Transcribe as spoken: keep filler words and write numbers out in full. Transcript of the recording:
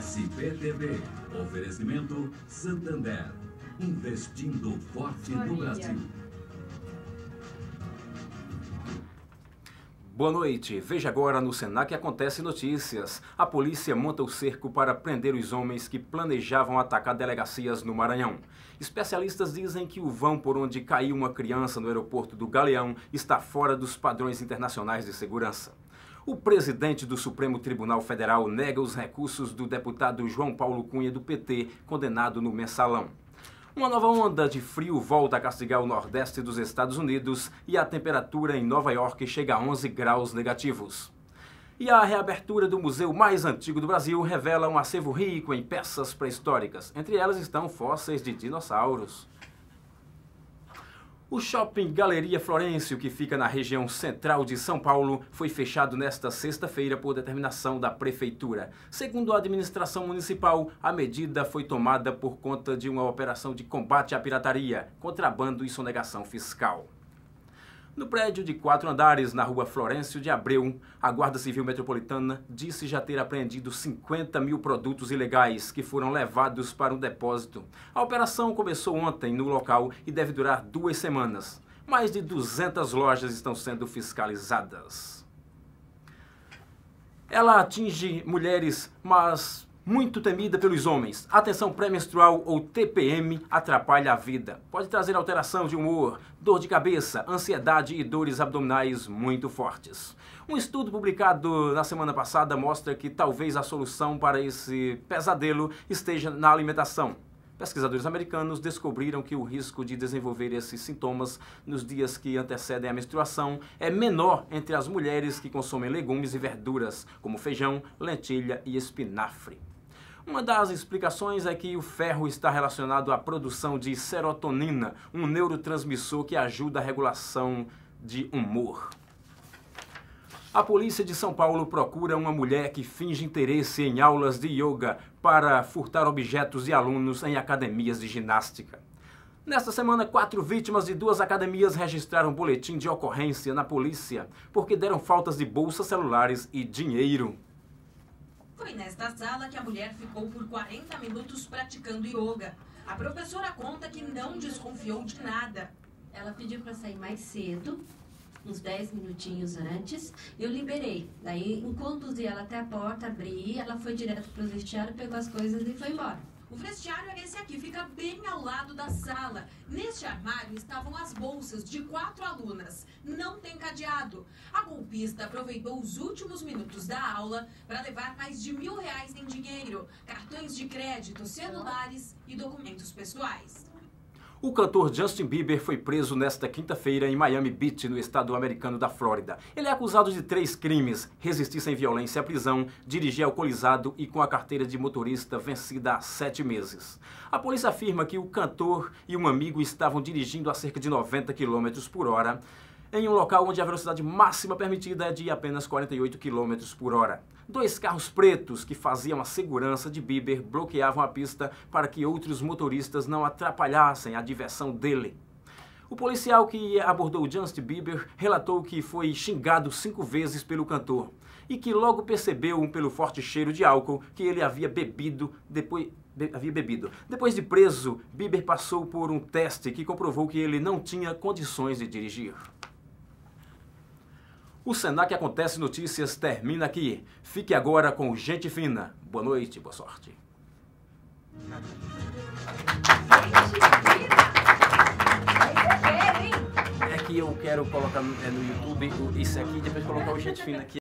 S P T V. Oferecimento Santander. Investindo forte no Brasil. Boa noite. Veja agora no Senac Acontece Notícias. A polícia monta o cerco para prender os homens que planejavam atacar delegacias no Maranhão. Especialistas dizem que o vão por onde caiu uma criança no aeroporto do Galeão está fora dos padrões internacionais de segurança. O presidente do Supremo Tribunal Federal nega os recursos do deputado João Paulo Cunha do P T, condenado no Mensalão. Uma nova onda de frio volta a castigar o nordeste dos Estados Unidos e a temperatura em Nova York chega a onze graus negativos. E a reabertura do museu mais antigo do Brasil revela um acervo rico em peças pré-históricas. Entre elas estão fósseis de dinossauros. O shopping Galeria Florencio, que fica na região central de São Paulo, foi fechado nesta sexta-feira por determinação da prefeitura. Segundo a administração municipal, a medida foi tomada por conta de uma operação de combate à pirataria, contrabando e sonegação fiscal. No prédio de quatro andares, na rua Florencio de Abreu, a Guarda Civil Metropolitana disse já ter apreendido cinquenta mil produtos ilegais que foram levados para um depósito. A operação começou ontem no local e deve durar duas semanas. Mais de duzentas lojas estão sendo fiscalizadas. Ela atinge mulheres, mas muito temida pelos homens. A tensão pré-menstrual ou T P M atrapalha a vida. Pode trazer alteração de humor, dor de cabeça, ansiedade e dores abdominais muito fortes. Um estudo publicado na semana passada mostra que talvez a solução para esse pesadelo esteja na alimentação. Pesquisadores americanos descobriram que o risco de desenvolver esses sintomas nos dias que antecedem a menstruação é menor entre as mulheres que consomem legumes e verduras, como feijão, lentilha e espinafre. Uma das explicações é que o ferro está relacionado à produção de serotonina, um neurotransmissor que ajuda a regulação de humor. A polícia de São Paulo procura uma mulher que finge interesse em aulas de yoga para furtar objetos de alunos em academias de ginástica. Nesta semana, quatro vítimas de duas academias registraram boletim de ocorrência na polícia porque deram faltas de bolsas, celulares e dinheiro. Foi nesta sala que a mulher ficou por quarenta minutos praticando yoga. A professora conta que não desconfiou de nada. Ela pediu para sair mais cedo, uns dez minutinhos antes, eu liberei. Daí, enquanto conduzi ela até a porta, abri, ela foi direto para o vestiário, pegou as coisas e foi embora. O vestiário é esse aqui, fica bem ao lado da sala. Neste armário estavam as bolsas de quatro alunas. Não tem cadeado. A golpista aproveitou os últimos minutos da aula para levar mais de mil reais em dinheiro, cartões de crédito, celulares e documentos pessoais. O cantor Justin Bieber foi preso nesta quinta-feira em Miami Beach, no estado americano da Flórida. Ele é acusado de três crimes: resistir sem violência à prisão, dirigir alcoolizado e com a carteira de motorista vencida há sete meses. A polícia afirma que o cantor e um amigo estavam dirigindo a cerca de noventa quilômetros por hora, em um local onde a velocidade máxima permitida é de apenas quarenta e oito quilômetros por hora. Dois carros pretos que faziam a segurança de Bieber bloqueavam a pista para que outros motoristas não atrapalhassem a diversão dele. O policial que abordou Justin Bieber relatou que foi xingado cinco vezes pelo cantor e que logo percebeu, pelo forte cheiro de álcool, que ele havia bebido depois... havia bebido. Depois de preso, Bieber passou por um teste que comprovou que ele não tinha condições de dirigir. O Senac Acontece Notícias termina aqui. Fique agora com Gente Fina. Boa noite, boa sorte. É que eu quero colocar no, é, no YouTube esse aqui e depois colocar o Gente Fina aqui.